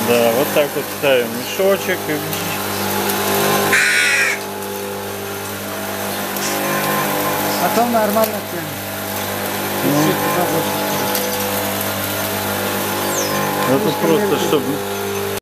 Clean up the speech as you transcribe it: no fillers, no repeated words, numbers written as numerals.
Да, вот так вот ставим мешочек и... Потом нормально тянет. Это просто, чтобы